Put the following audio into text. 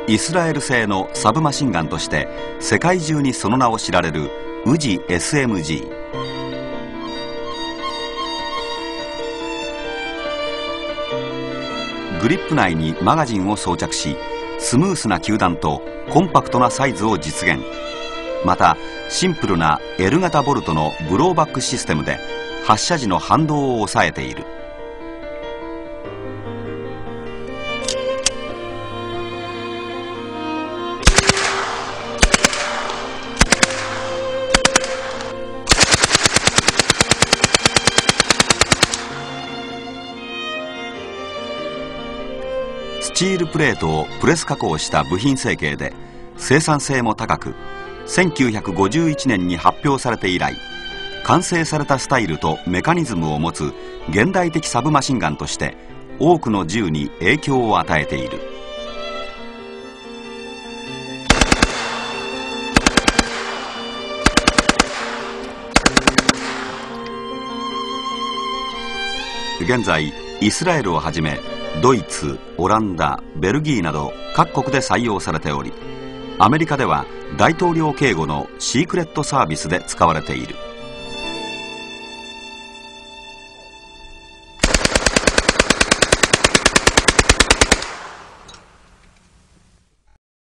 イスラエル製のサブマシンガンとして世界中にその名を知られるウジ SMG。 グリップ内にマガジンを装着し、スムースな球弾とコンパクトなサイズを実現。またシンプルな L 型ボルトのブローバックシステムで発射時の反動を抑えている。スチールプレートをプレス加工した部品成形で生産性も高く、1951年に発表されて以来、完成されたスタイルとメカニズムを持つ現代的サブマシンガンとして多くの銃に影響を与えている。現在イスラエルをはじめドイツ、オランダ、ベルギーなど各国で採用されており、アメリカでは大統領警護のシークレットサービスで使われている。